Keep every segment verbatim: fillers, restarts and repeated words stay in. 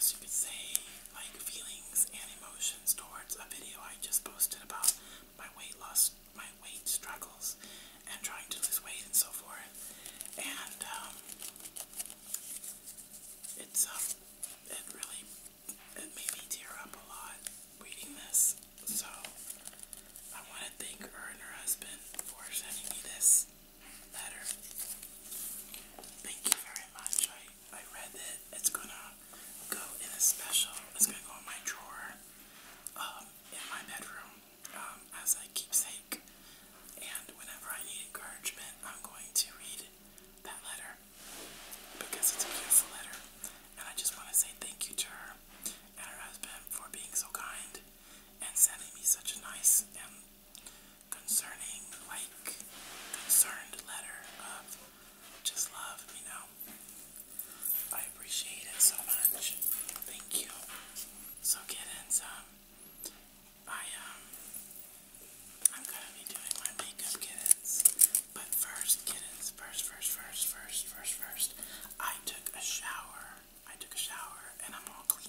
guess you could say, like, feelings and emotions towards a video I just posted about my weight loss, my weight struggles, and trying to lose weight and so forth. And, um, it's, um, it really, it made me tear up a lot reading this. So, I want to thank her and her husband for sending me this letter. Thank you very much. I, I read it. It's gonna go in a special, it's gonna go in my drawer, um, in my bedroom, um, as a keepsake. And whenever I need encouragement, I'm going to read that letter, because it's a beautiful letter. And I just want to say thank you to her and her husband for being so kind and sending me such a nice and concerning, like, concerned letter of just love, you know. I appreciate it so much. Thank you. So, kittens, um, I, um, I'm gonna be doing my makeup, kittens. But first, kittens, first, first, first, first, first, first, I took a shower. I took a shower and I'm all clean.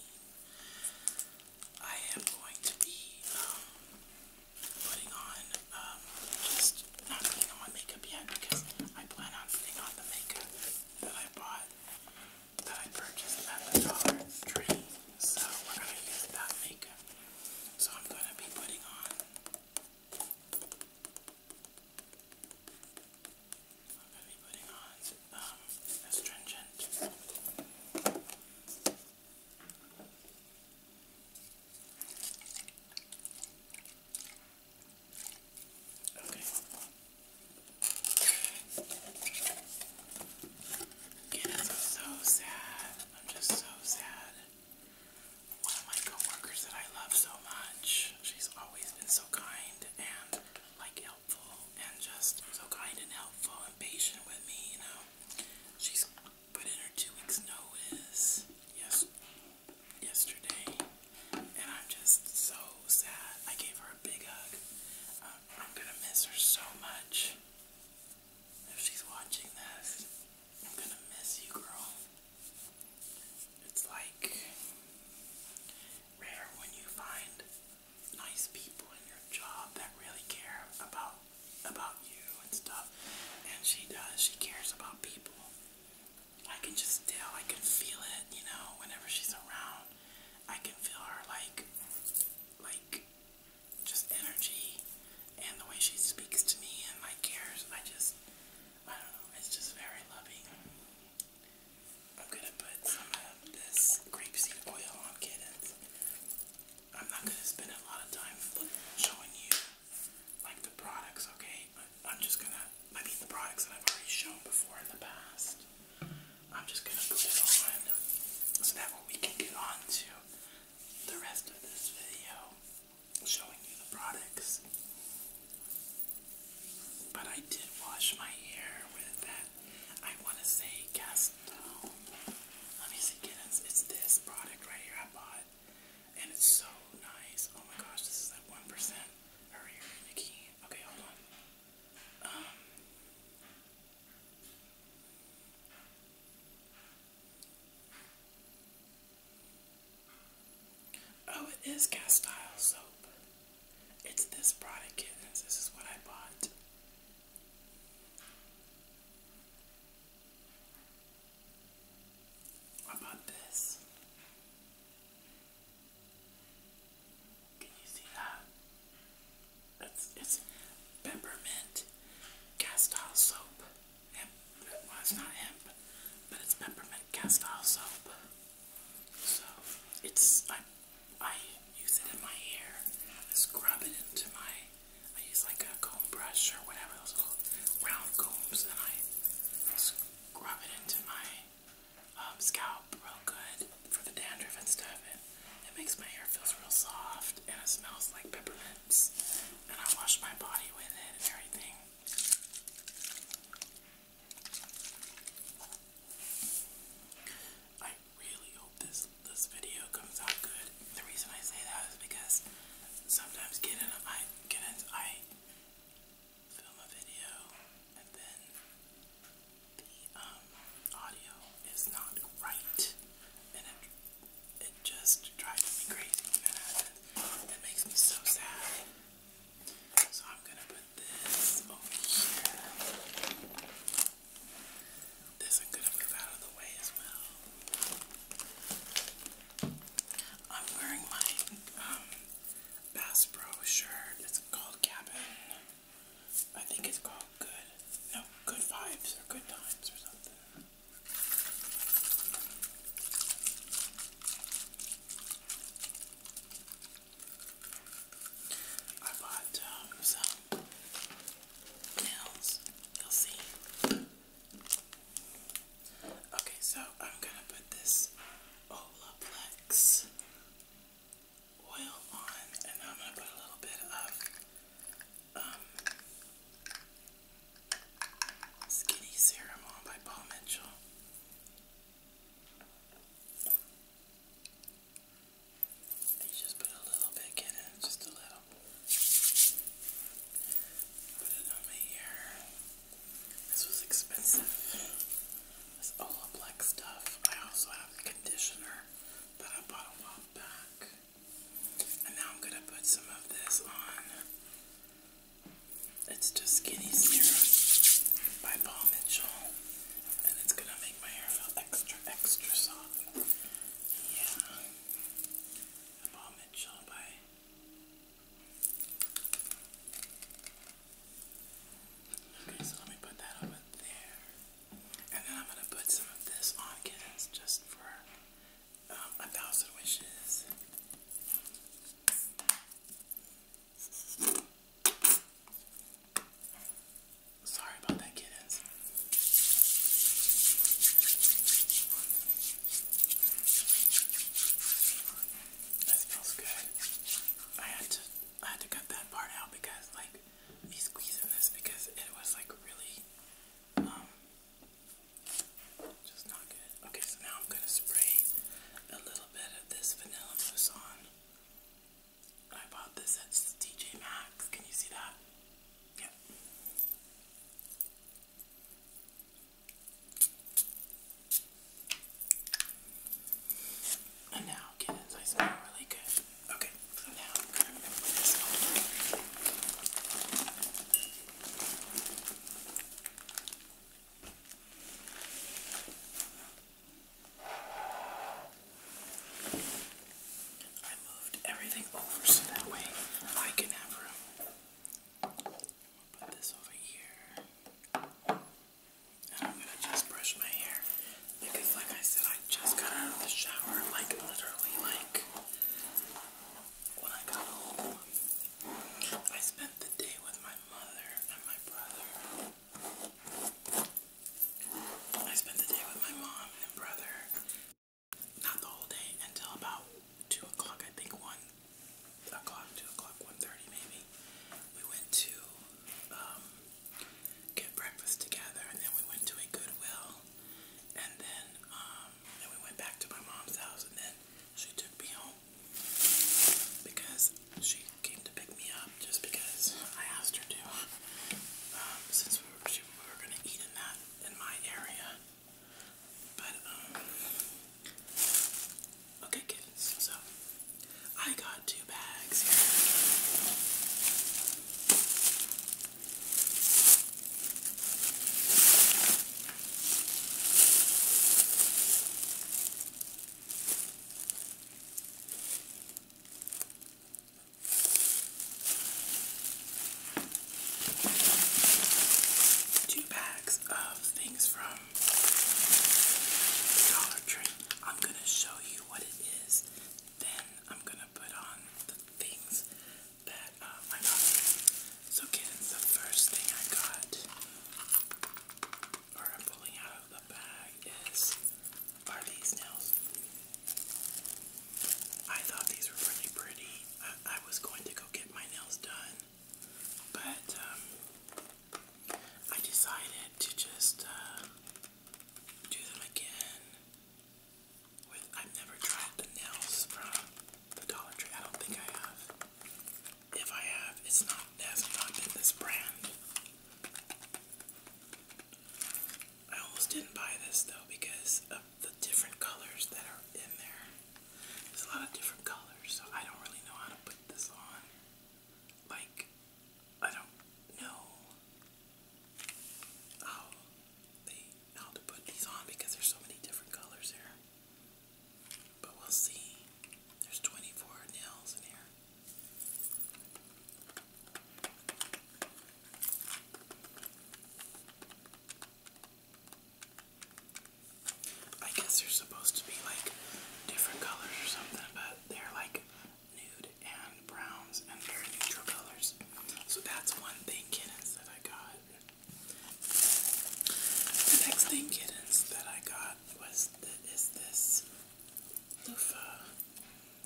I am going to be, um, putting on, um, just not putting on makeup yet, because I plan on putting on the makeup that I bought, that I purchased at the Dollar Tree. So we're gonna use that makeup. So I'm gonna be putting on, I'm gonna be putting on, um, astringent. Okay. Kittens, I'm so sad. I'm just so sad. One of my coworkers that I love so much, she's always been so kind and, like, helpful, and just so kind and helpful and patient with me, you know. She's put in her two weeks notice, yes, yesterday, and I'm just so sad. I gave her a big hug. Um, I'm gonna miss her so much. If she's watching this, I'm gonna miss you, girl. It's like rare when you find nice people in your job that really care about about you and stuff. And she does. She cares about people. I can just tell. I can feel it, you know, whenever she's around. I can feel her, like, like, just energy, and the way she speaks to me and, like, cares. I just, I don't know, it's just very loving. I'm gonna put some of this grapeseed oil on, kittens. I'm not gonna spend a lot of time showing you, like, the products, okay? But I'm just gonna, I mean, the products that I've already shown before in the past. I'm just gonna put it on, so that way we can get on to the rest of this video, showing you the products. But I did wash my hair with that, I want to say, Castile. Let me see, kittens. It's this product right here I bought, and it's so nice. Oh my gosh, this is like one percent. Hurry, hurry, Nikki. Okay, hold on. Um, oh, it is Castile soap. It's this product, kittens. This is what I bought. I bought this. Can you see that? It's, it's peppermint Castile soap. Hemp. Well, it's not hemp, but it's peppermint Castile soap. So it's, I, I use it in my hair. I scrub it into my, I use like a comb brush or whatever, those little round combs, and I scrub it into my um, scalp real good for the dandruff and stuff, and it makes my hair feels real soft, and it smells like peppermints, and I wash my body with it and everything. I really hope this this video comes out Axe oil on, and I'm going to put a little bit of um, Skinny Serum on by Paul Mitchell. You just put a little bit in it, just a little. Put it on my ear. This was expensive. This Olaplex stuff. I also have conditioner that I bought a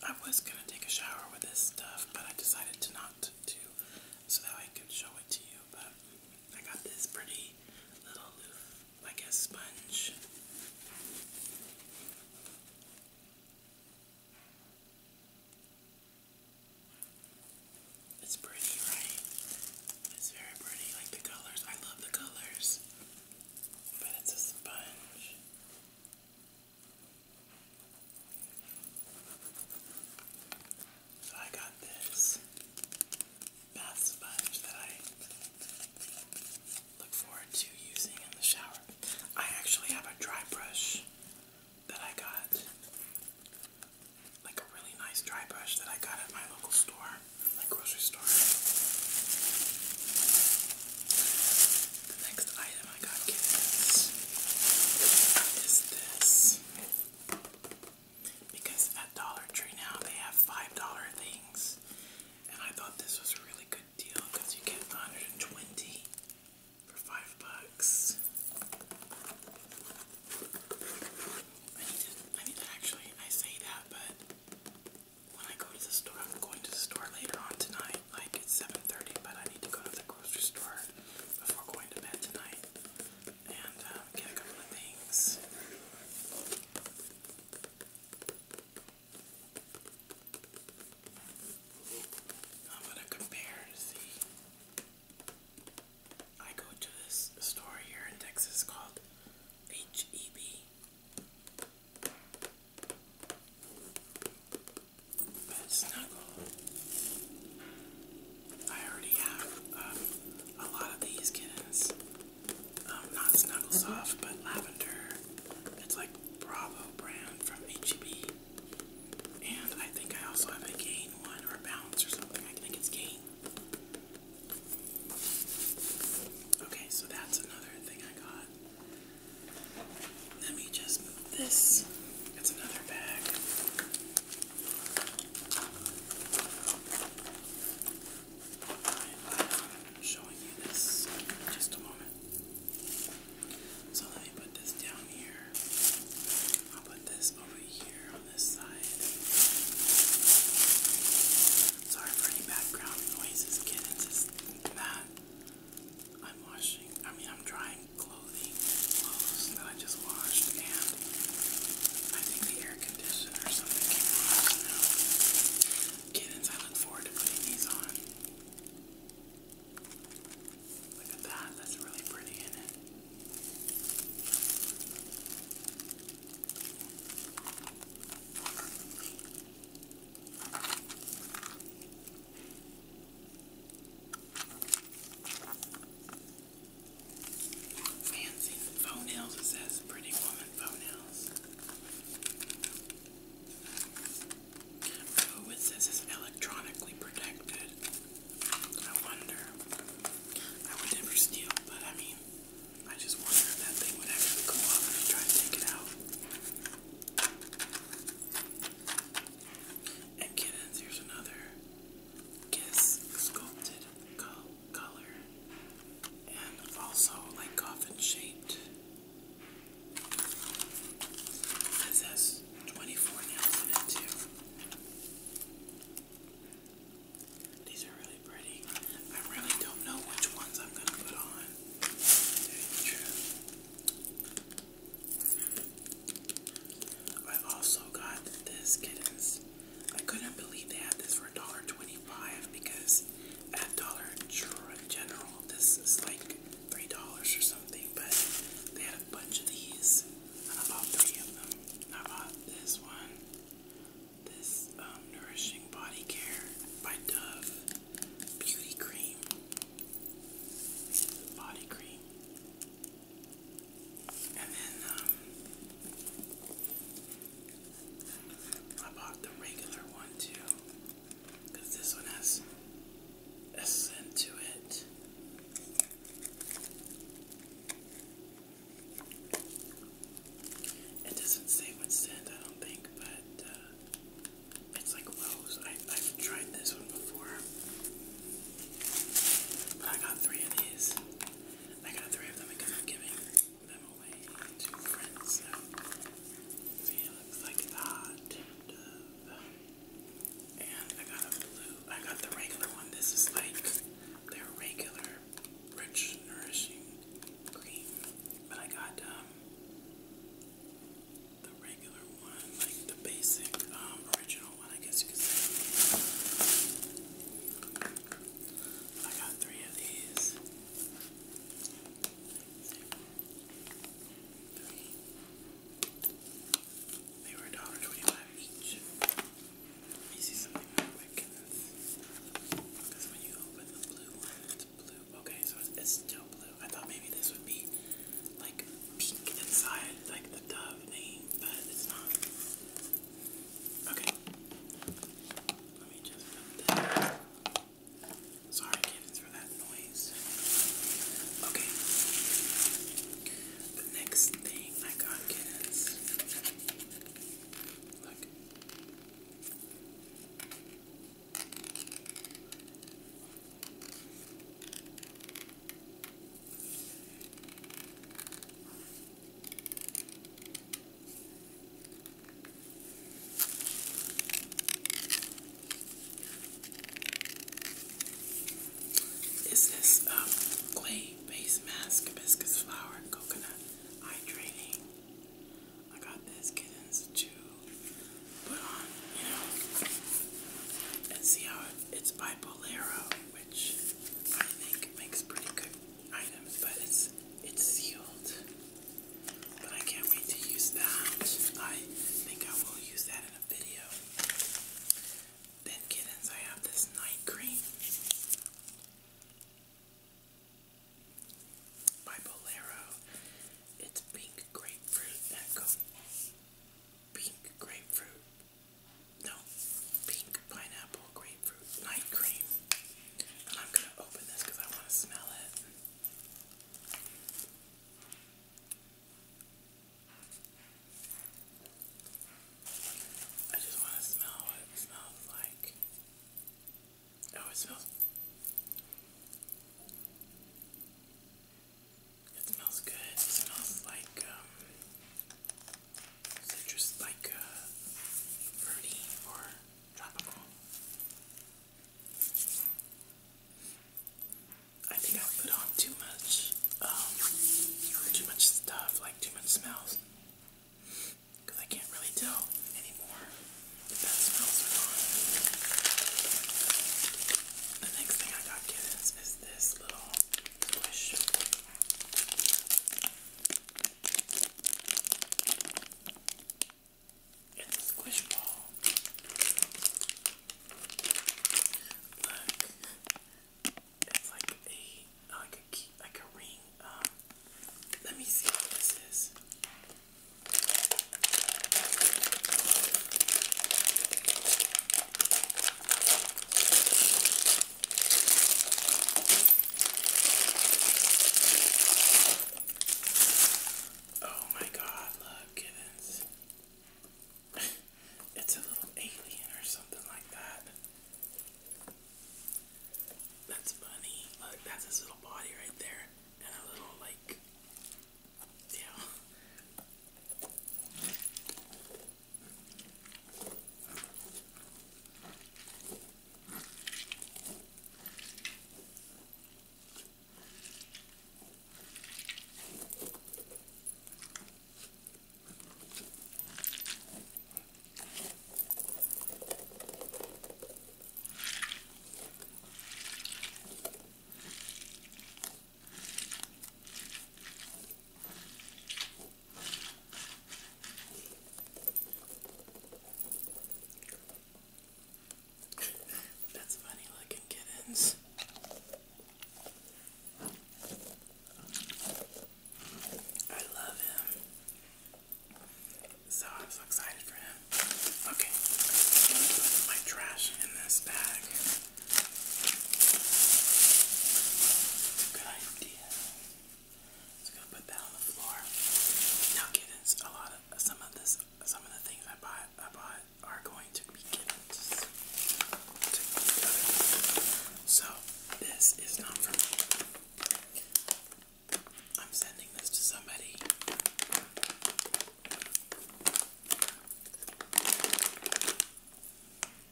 I was gonna take a shower with this stuff, but I decided to not to, so that I could show it to you. But I got this pretty little loaf, I guess, sponge. It's pretty, right? It's very pretty, like the colors. I love the colors. But it's a sponge. So I got this bath sponge that I look forward to using in the shower. I actually have a dry brush that I got, like a really nice dry brush that I got at my local store, like grocery store. The next item I got, kittens, is this. Because at Dollar Tree now they have five dollar things, and I thought this was a really good deal because you get one hundred twenty for five bucks. I need to, I need to actually, I say that, but when I go to the store, I'm going to the store later on tonight, like it's seven thirty, but I need to go to the grocery store before going to bed tonight and um, get a couple of things. I'm gonna compare to see. I go to this store here in Texas called H E B. Bed Snuggle. I already have um, a lot of these kittens. Um, not Snuggle Soft, but Lavender. It's like Bravo brand from H E B. And I think I also have a Gain one or a Bounce or something. I think it's Gain. Okay, so that's another thing I got. Let me just move this. It's another bag.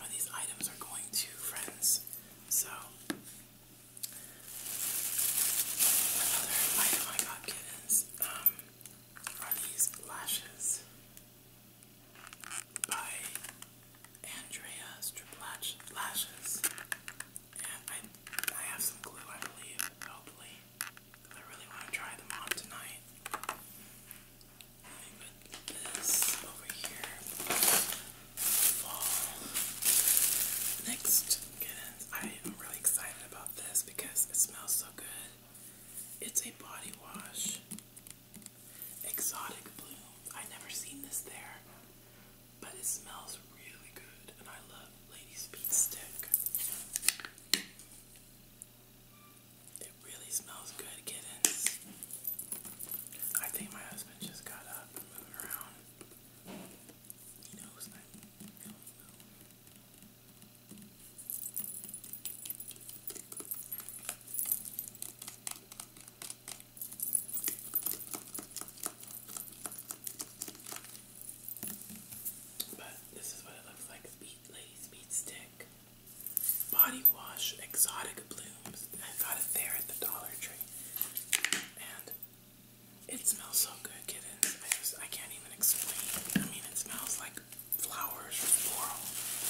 of these items are going to, friends. So, another item I got, kittens, um, are these lashes by Andrea Strip Lashes. And I, I have some glue, I believe, hopefully, because I really want to try them on tonight. Let me put this over here. Fall. Next, kittens, I am really excited about this because it smells so good. It's a body wash. Exotic Blooms. I never seen this there, but it smells really good, and I love Lady Speed Stick. It really smells good, kittens. I think my husband just got up and moved around. He knows I'm going to move. But this is what it looks like. Speed, Lady Speed Stick Body Wash Exotic Blooms. I got it there at the Dollar Tree. And it smells so good, kittens. I just, I can't even explain. I mean, it smells like flowers or floral.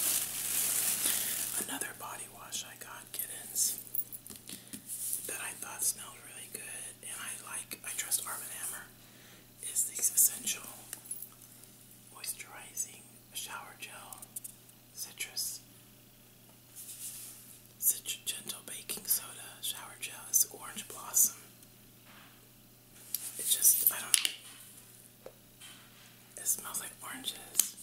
Another body wash I got, kittens, that I thought smelled really good, and I like, I trust Arm and Hammer, is the Essential Moisturizing Shower Gel Citrus Cit Gentle Baking Soda Shower Gel. It's Orange Blossom. It just, I don't know. It smells like oranges.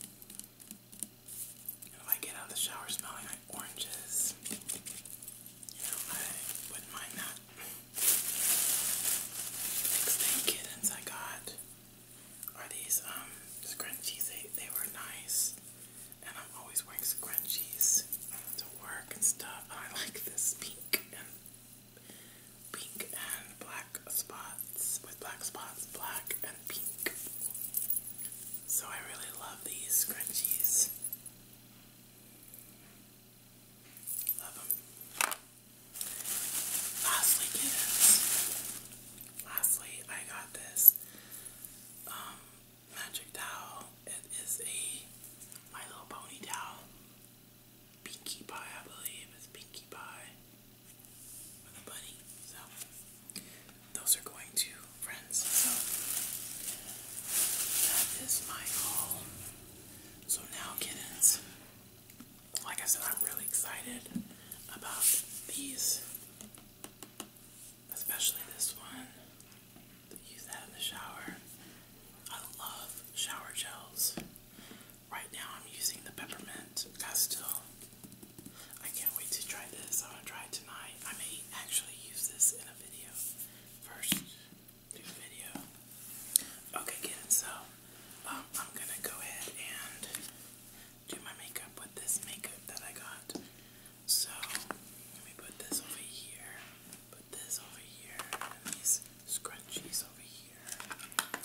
And if I get out of the shower smelling like oranges, you know, I wouldn't mind that. Next thing, kittens, I got are these um scrunchies. They they were nice, and I'm always wearing scrunchies to work and stuff. And I like this pink and pink and black spots with black spots, black and pink. So I really love these scrunchies. Love them. Lastly, kittens. Lastly, I got this um, magic towel. It is a My Little Pony towel. Pinkie Pie, I believe. It's Pinkie Pie with a bunny. So those are going to friends. So that is my haul. So now, kittens, like I said, I'm really excited about these, especially this one. To use that in the shower. I love shower gels. Right now, I'm using the Peppermint Castile. I can't wait to try this. I'm gonna try it tonight. I may actually use this in a video first. Do a video. Okay, kittens. So um, I'm gonna go ahead and do my makeup with this makeup that I got. So let me put this over here, put this over here, and these scrunchies over here.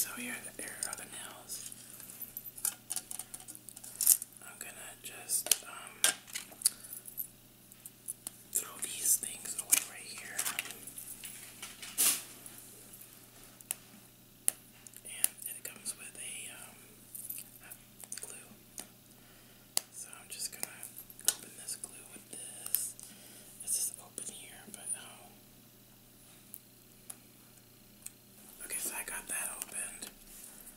so here, here are the nails. I'm gonna just um, throw these things away right here. And it comes with a um, glue. So I'm just gonna open this glue with this. This is open here, but no. Okay, so I got that opened.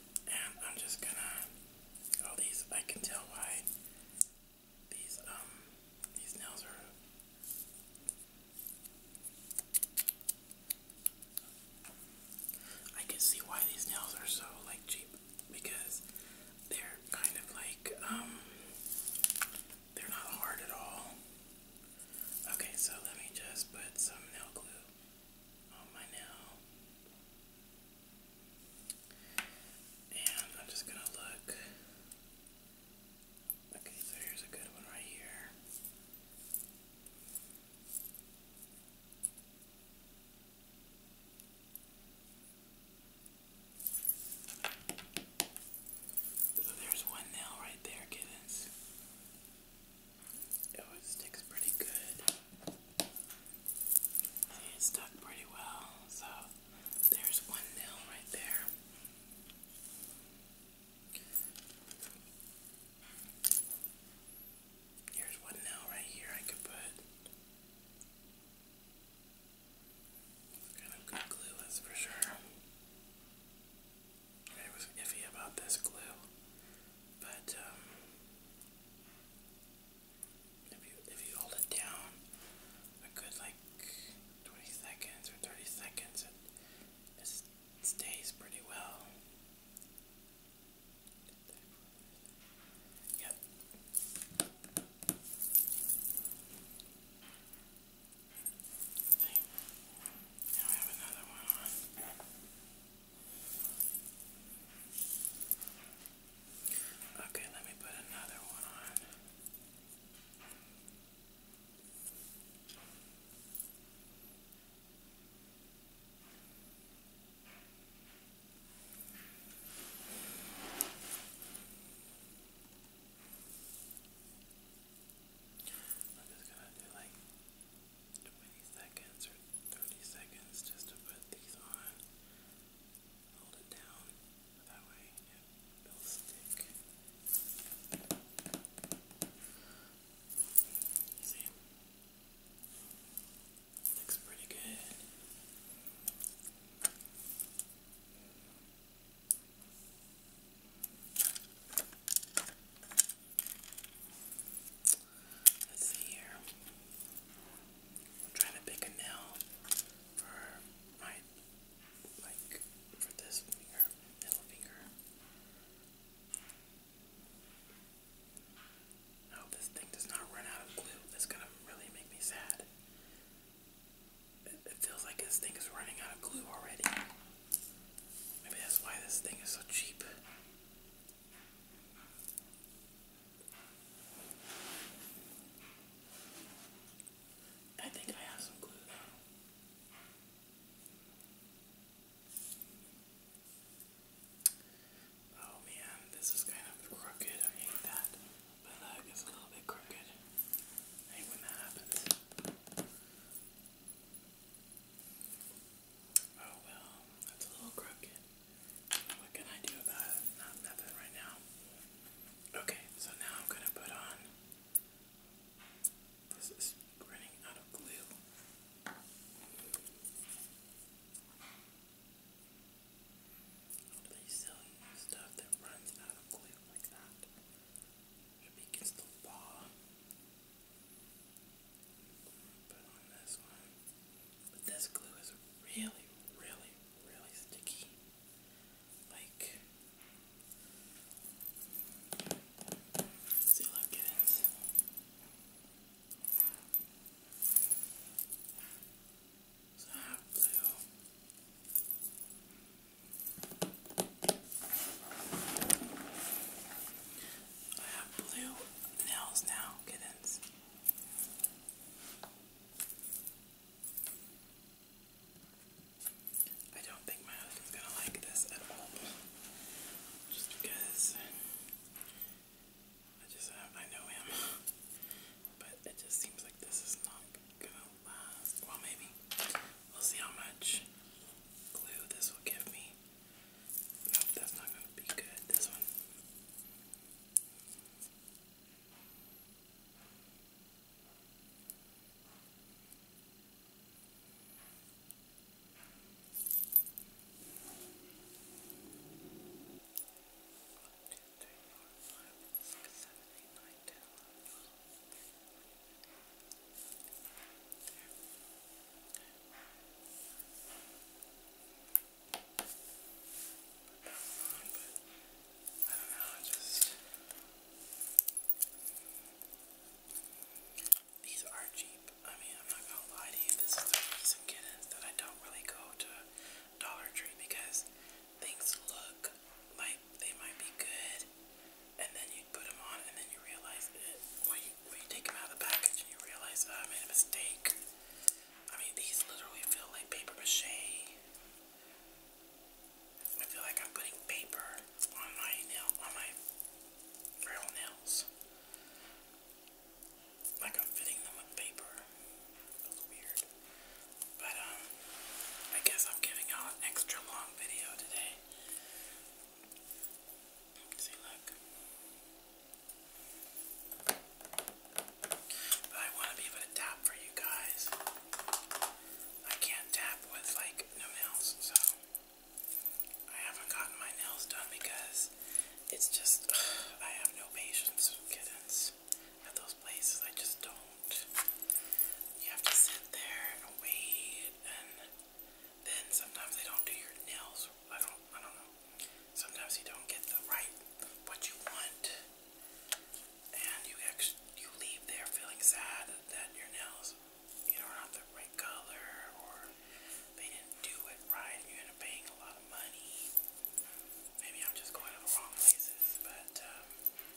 it's just, I have no patience with kittens at those places. I just don't. You have to sit there and wait, and then sometimes they don't do your nails. I don't, I don't know. Sometimes you don't get the right, what you want, and you actually, you leave there feeling sad that your nails, you know, are not the right color, or they didn't do it right, and you end up paying a lot of money. Maybe I'm just going to the wrong places, but, um,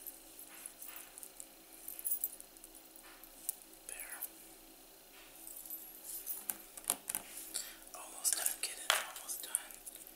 there. Almost done, kittens, almost done.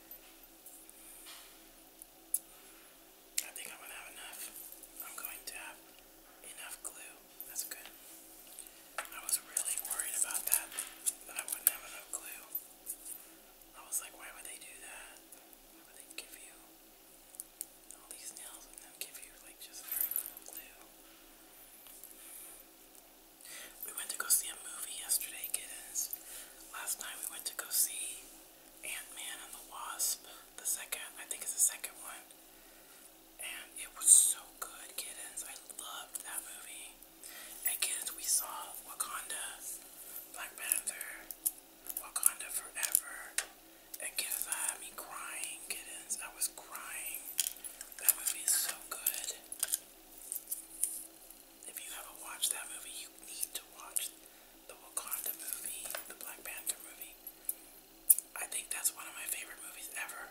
I think I'm gonna have enough. I'm going to have enough glue. That's good. I was really worried about that, that I wouldn't have enough glue. I was like, why would they do that? Why would they give you all these nails and then give you like just very little glue? We went to go see a movie yesterday, kittens. Last night we went to go see Ant-Man and the Wasp. The second, I think it's the second one. And it was so good, kittens. I loved that movie. And kittens, we saw Wakanda, Black Panther, Wakanda Forever. And kittens, that had me crying, kittens. I was crying. That movie is so good. If you haven't watched that movie, you need to watch the Wakanda movie, the Black Panther movie. I think that's one of my favorite movies ever.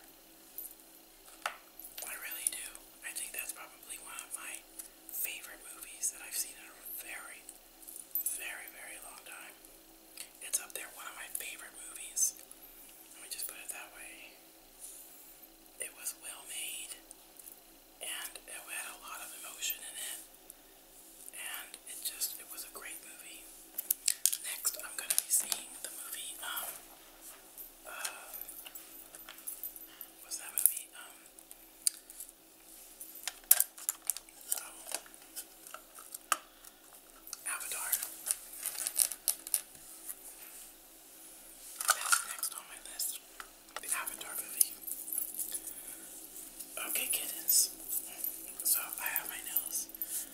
I really do. I think that's probably one of my favorite movies that I've seen in a very, very, very long time. It's up there, one of my favorite movies. Let me just put it that way. It was well made, and it had a lot of emotion in it, and it just, it was a great movie. Next, I'm going to be seeing the movie, um, uh, what's that movie, um, um, Avatar. That's next on my list. The Avatar movie. Okay, kittens. So, I have my nails.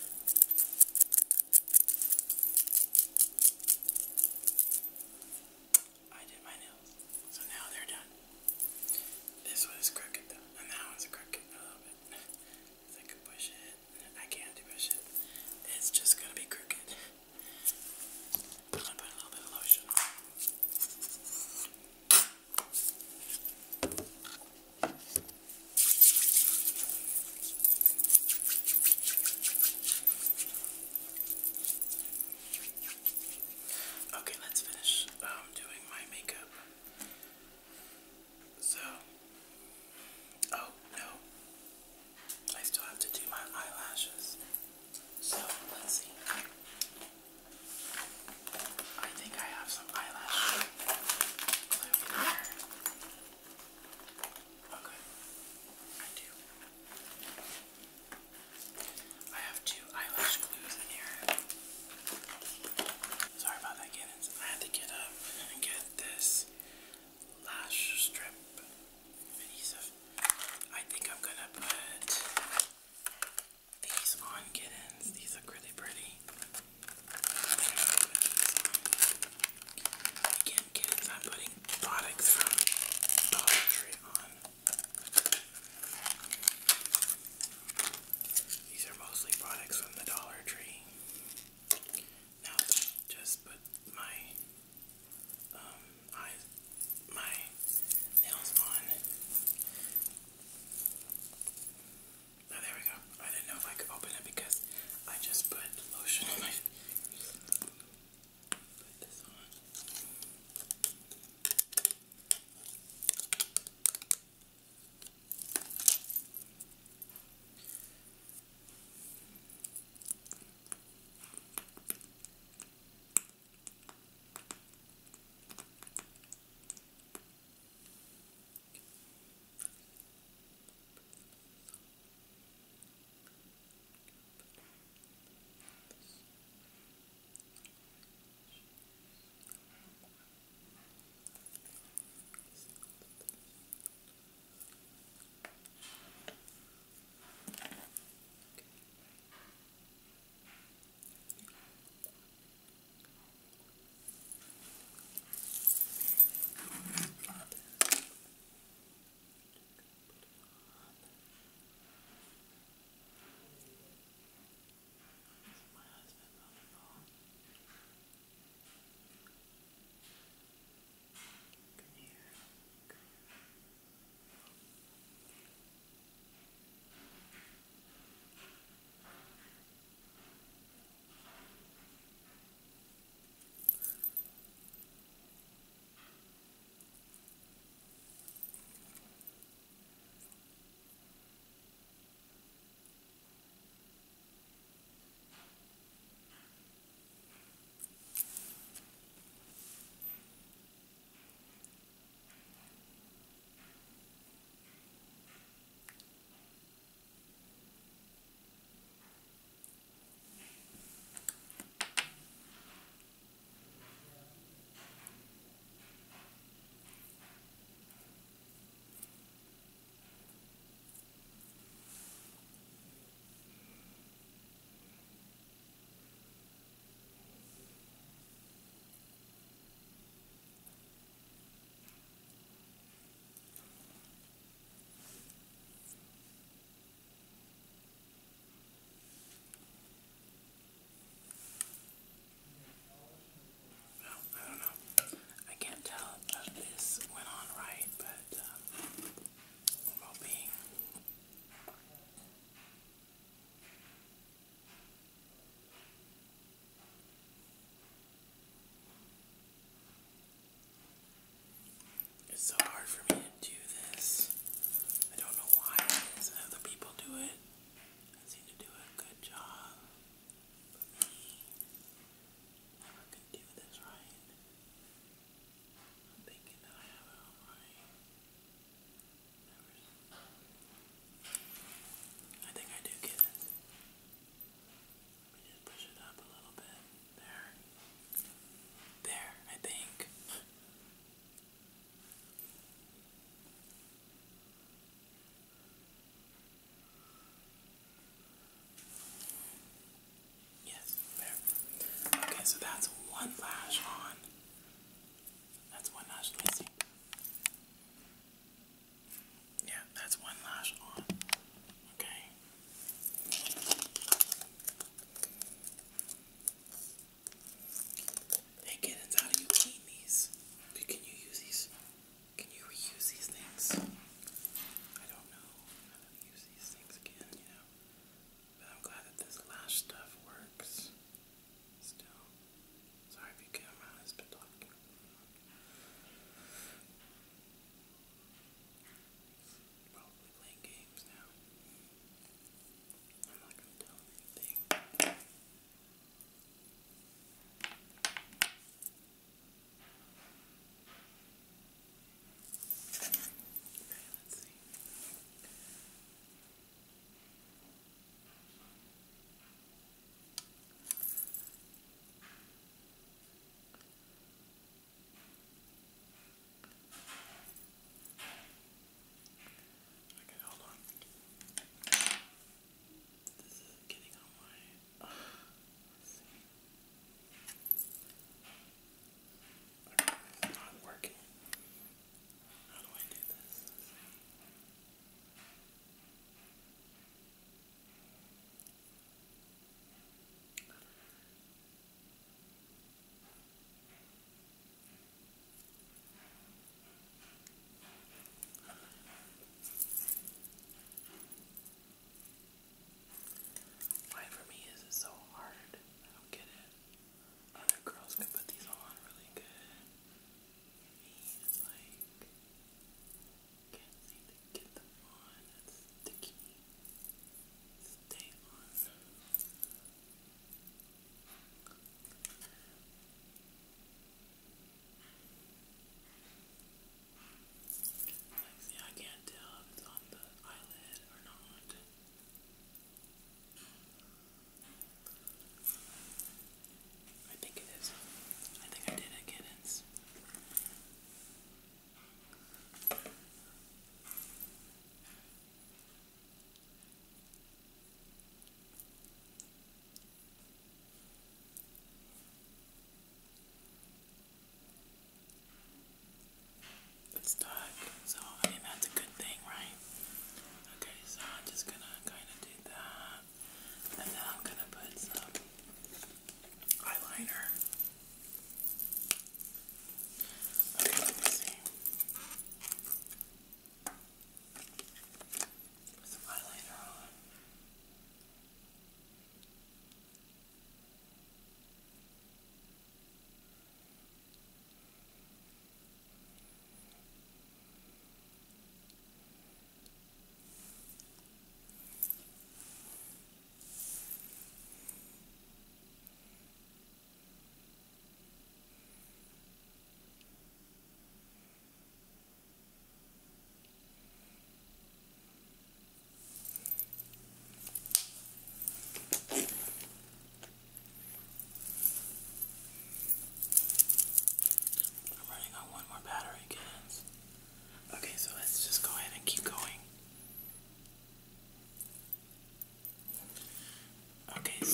I did my nails. So now they're done. This one is crooked though, and that one's crooked a little bit. I could push it. I can't push it. It's just gonna be crooked. I'm gonna put a little bit of lotion on.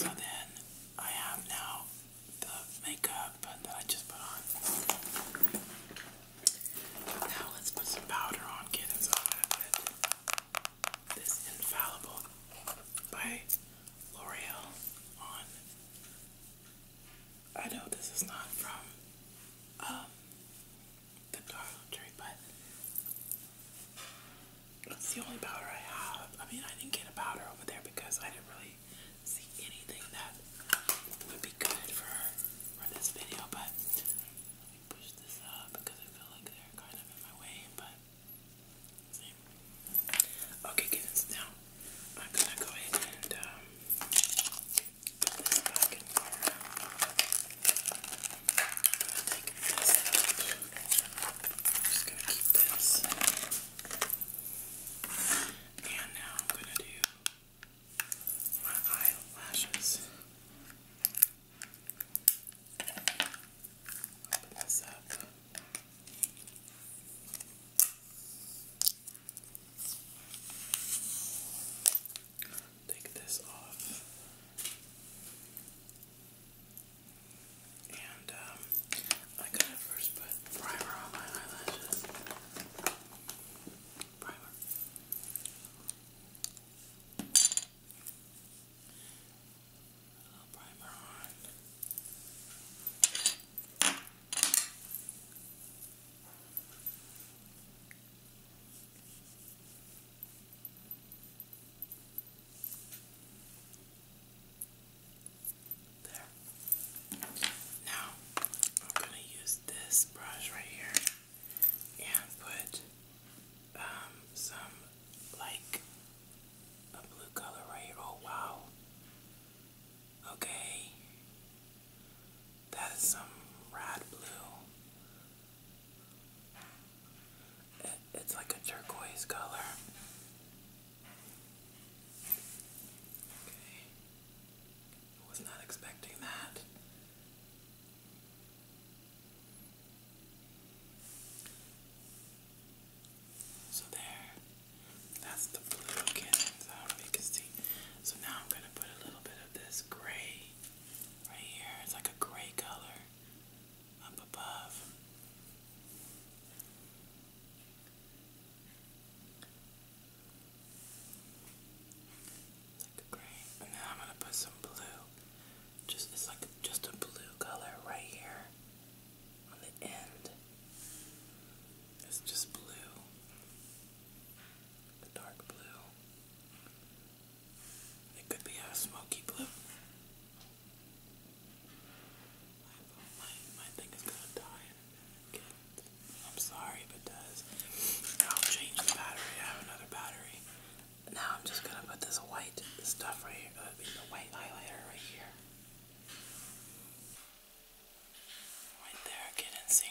So then I have now the makeup that I just put on. Now let's put some powder on, kittens. I'm gonna put this Infallible by L'Oreal on. I know this is not from um, the Dollar Tree, but it's the only powder I have. I mean, I didn't get a powder over there because I didn't really see anything that would be good for for this video. But let me push this up because I feel like they're kind of in my way. But see. Okay, kittens. Now I'm gonna go ahead and um, put this back in here. I'm gonna take this out. I'm just gonna keep this. And now I'm gonna do my eyelashes. Open this up. Take this off. And um, I'm gonna first put primer on my eyelashes. Primer. A little primer on. There. Now I'm gonna use this brush right here and put um, some like a blue color right here. Oh wow. Okay. That is some rad blue. It, it's like a turquoise color. Okay. Was not expecting that. So there. That's the blue kittens. I don't know if you can see. So now I'm gonna put a little bit of this gray right here. It's like a gray color up above. It's like a gray. And then I'm gonna put some blue. Just it's like just a blue color right here on the end. It's just blue. A dark blue. It could be a smoky blue. My, my thing is gonna die in a minute. I'm sorry if it does. I'll change the battery. I have another battery. Now I'm just gonna put this white stuff right here. Uh, the white highlighter right here. Right there, kittens. See?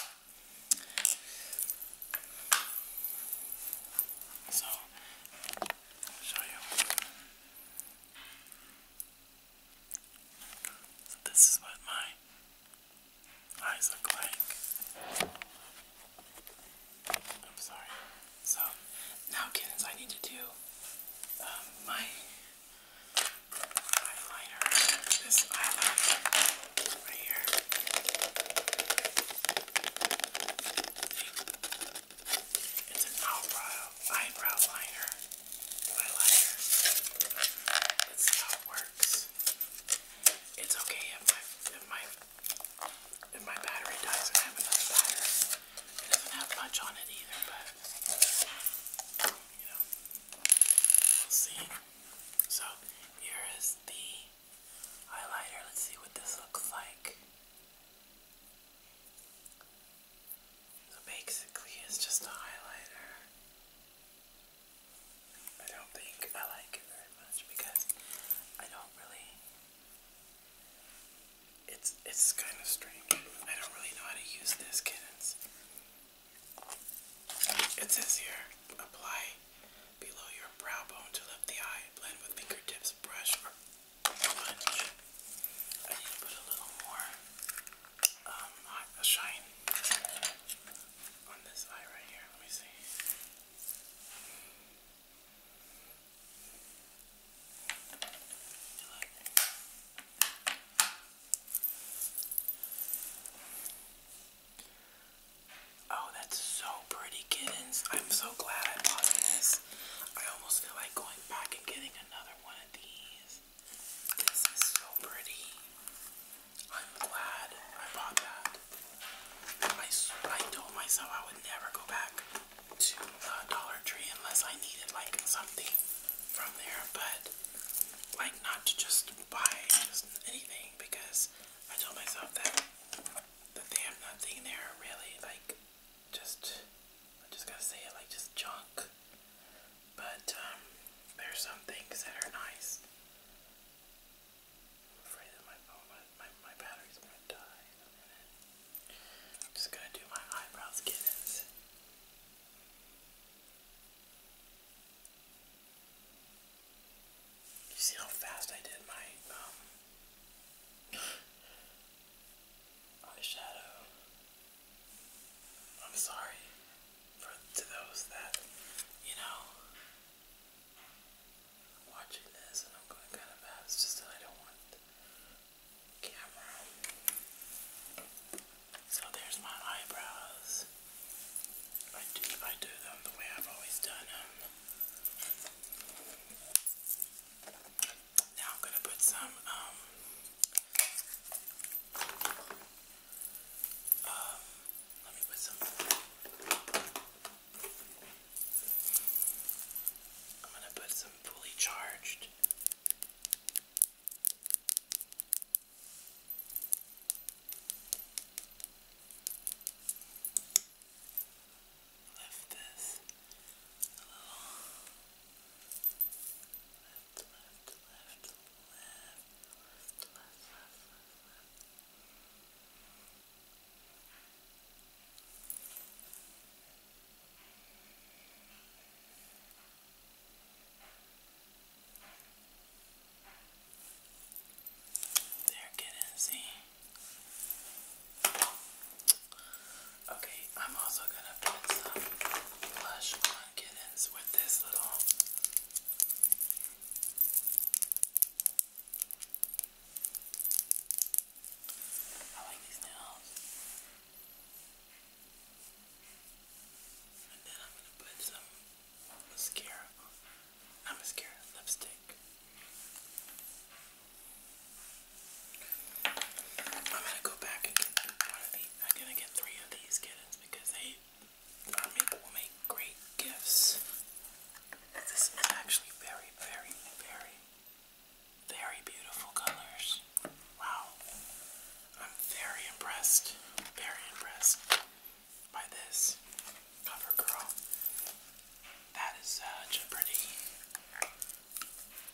So, I'll show you. So this is what my eyes look like. I'm sorry. So, now kittens, I need to do um, my eyeliner. This eyeliner right here. It's an eyebrow, eyebrow liner. Eyeliner. Let's see how it works. It's okay if my if my if my battery dies and I have another battery. It doesn't have much on it either, but you know, we'll see. So here is the highlighter. Let's see what this looks like. So basically it's just a highlighter. I don't think I like it very much because I don't really it's it's kind of strange. I don't really know how to use this, kittens. It says here, apply below your brow bone to lift the eye. Blend with fingertips, brush, or sponge. I need to put a little more um, shine on this eye right here. Let me see. Look. going back and getting another one of these. This is so pretty. I'm glad I bought that. I, I told myself I would never go back to uh, Dollar Tree unless I needed like something from there, but like not to just buy just anything, because I told myself that that they have nothing there really, like just I just gotta say it, like just junk. But um, there's some things that are nice. I'm afraid that my phone, my, my, my battery's gonna die in a minute. I'm just gonna do my eyebrows, kittens. You see how fast I did my um, eyeshadow? I'm sorry for to those that, you know, watching this and I'm going kind of fast. It's just that I don't want the camera. So there's my eyebrows. I do, I do them the way I've always done them. Now I'm gonna put some um um let me put some I'm gonna put some fully charged. Lift this a little. Lift, lift, lift, lift, lift, lift, lift. There, get in, see? Okay, I'm also gonna put some blush on kittens with this little. I like these nails. And then I'm gonna put some mascara on. Not mascara, lipstick. I'm gonna go back and get one of these. I'm gonna get three of these kittens because they I mean, will make great gifts. This is actually very, very, very, very beautiful colors. Wow. I'm very impressed. Very impressed by this cover girl. That is such a pretty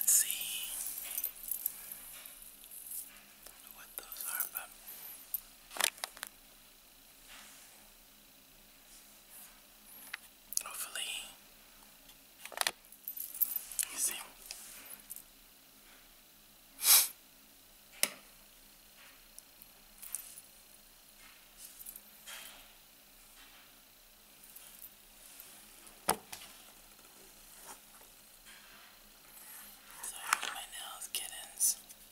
see what those are, but hopefully, you see. So here's my nails, kittens.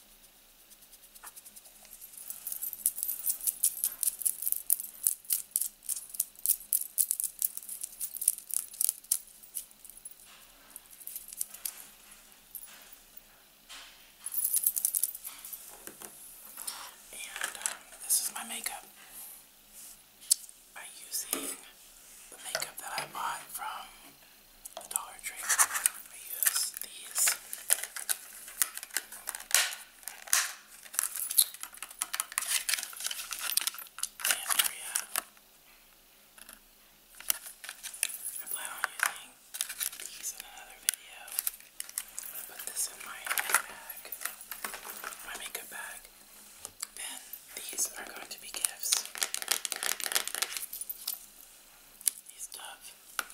And um, this is my makeup. I'm using the makeup that I bought from the Dollar Tree. I use these. Andrea. I plan on using these in another video. I'm gonna put this in my bag, my makeup bag. Then these are going to be gifts. These Dove.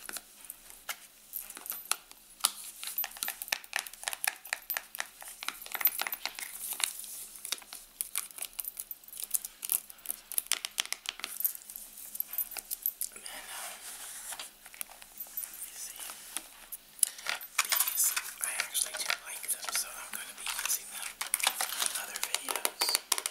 And then, um, you see, these, I actually do like them, so I'm going to be using them in other videos.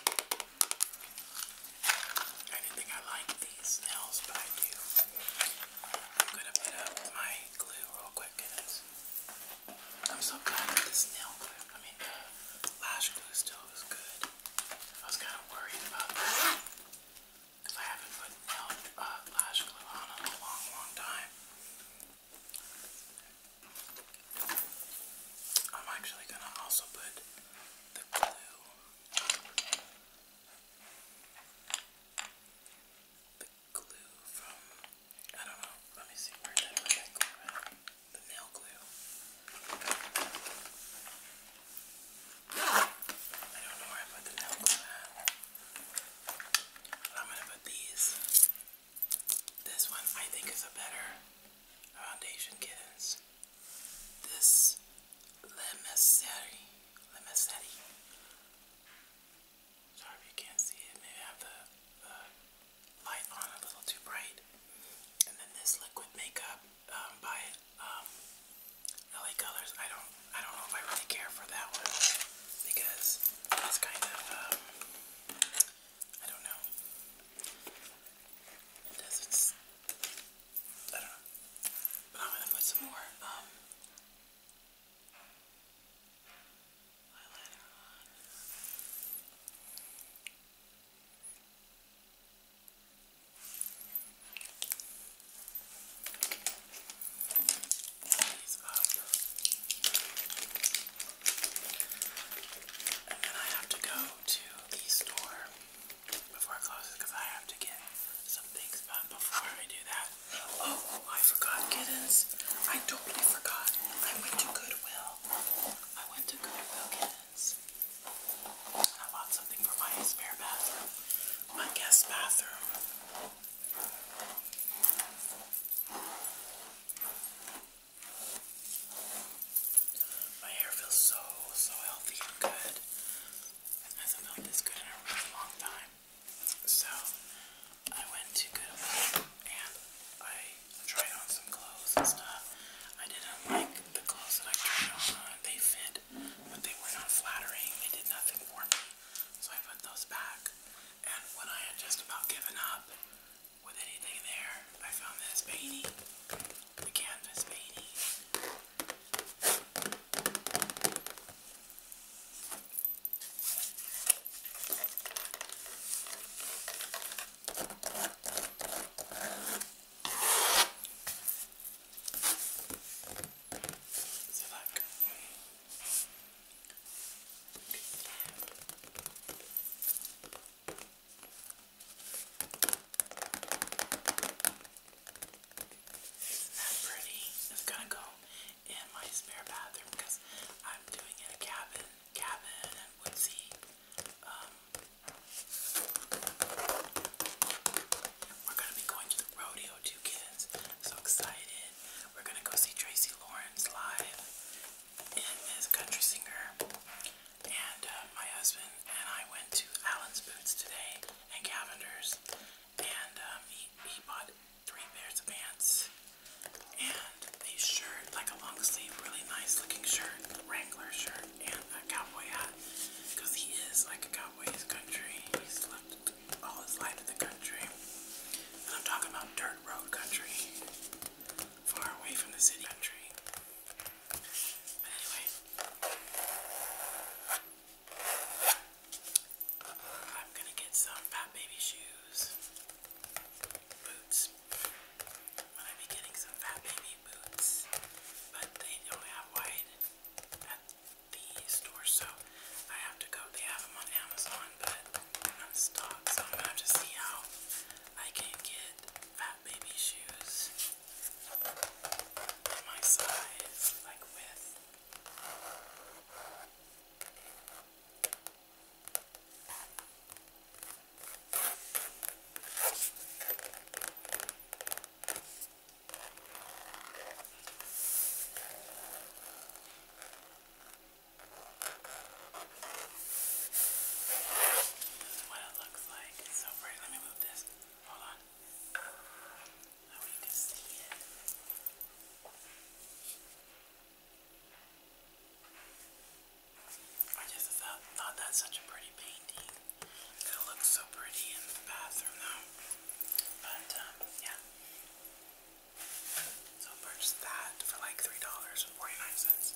I didn't think I liked these nails, but I do. I'm going to put up my glue real quick, guys. I'm so glad that this nail glue, I mean, the lash glue still is good. I was kind of worried about that, because I haven't put nail uh, lash glue on in a long, long time. I'm actually going to also put the glue, the glue from, I don't know, let me see, where did I put that glue at? The nail glue. I don't know where I put the nail glue at. But I'm going to put these. This one I think is a better foundation, kittens. This Lemessetti. Lemessetti. Sorry if you can't see it. Maybe I have the, the light on a little too bright. And then this liquid makeup um, by um, L A Colors. I don't, I don't know if I really care for that one because it's kind of, um, I don't know. It doesn't, I don't know. But I'm gonna put some more um, highlighter on. These up. And then I have to go to the store before it closes because I have to get some things, but before I do that, oh, I forgot, kittens. I totally forgot. I went to Goodwill. I went to Goodwill, kittens. And I bought something for my spare bathroom, my guest bathroom. My hair feels so, so healthy and good. It hasn't felt this good in a really long time. So, I went to Goodwill and I tried on some clothes and stuff. I didn't like the clothes that I tried on. They fit, but they were not flattering. They did nothing for me. So I put those back. And when I had just about given up with anything there, I found this beanie, the canvas beanie. And uh, my husband and I went to Allen's Boots today and Cavender's, and um, he, he bought three pairs of pants and a shirt, like a long sleeve, really nice looking shirt, a Wrangler shirt, and a cowboy hat, because he is like a cowboy in his country. He's lived all his life in the country, and I'm talking about dirt road country, far away from the city country. But anyway, I'm gonna get some Fat Baby shoes, boots. I'm gonna be getting some Fat Baby boots, but they don't have white at the store, so I have to go. They have them on Amazon, but not in stock, so I'm gonna have to see how I can get Fat Baby shoes in my size, like with. This is what it looks like. It's so pretty. Let me move this. Hold on. Now we can see it. I just thought, thought that's such a pretty painting. It looks so pretty in the bathroom though. But um, yeah. So I purchased that for like three dollars and forty-nine cents.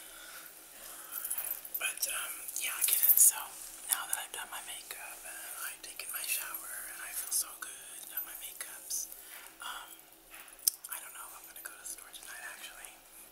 But um, yeah, I get it. So now that I've done my makeup and I've taken my shower and I feel so good, done my makeups, um, I don't know if I'm gonna go to the store tonight actually.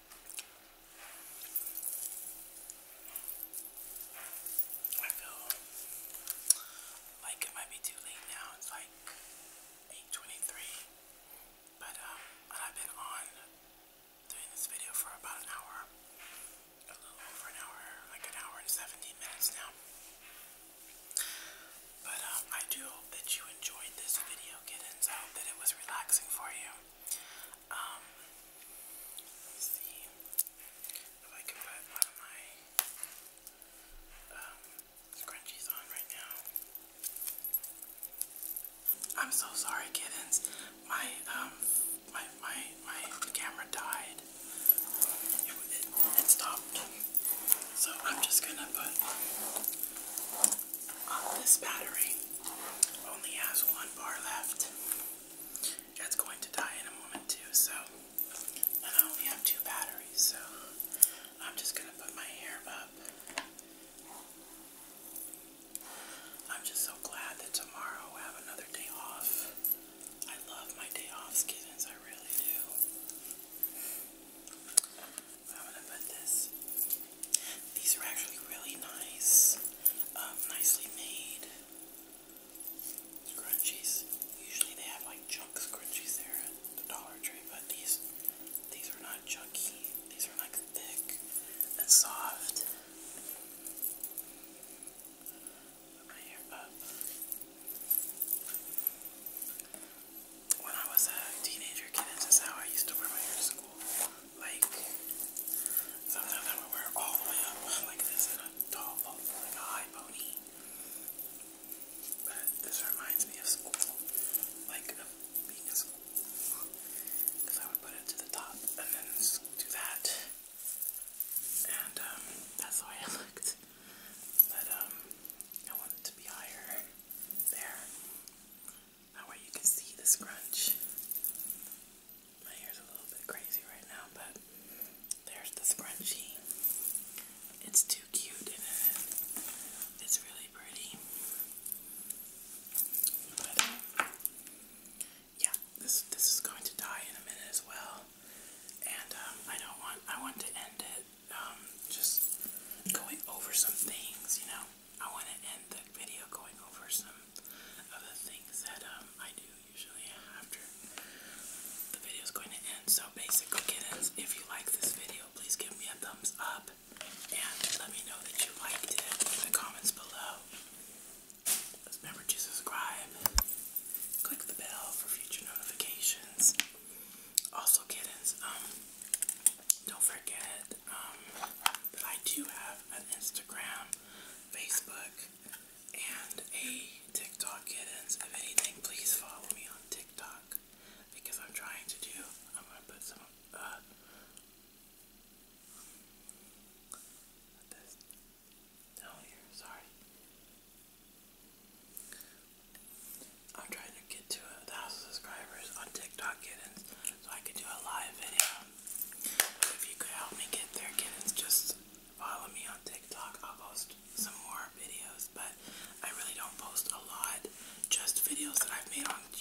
I feel like it might be too late now. It's like eight twenty-three. But um, and I've been on doing this video for about an hour. A little over an hour, like an hour and seventeen minutes now. But um, I do hope that you enjoyed this video, kittens. I hope that it was relaxing for you. Um, let me see if I can put one of my um, scrunchies on right now. I'm so sorry, kittens. My um, my my my camera died. It, it, it stopped. So I'm just gonna put on this battery. Only has one bar left. It's going to die in a moment too, so, and I only have two batteries, so I'm just gonna put my hair up. I'm just so glad that tomorrow I have another day off. I love my day offs, kittens, I really do. I'm gonna put this. These are actually really nice, um, nicely made scrunchies. Usually post some more videos, but I really don't post a lot. Just videos that I've made on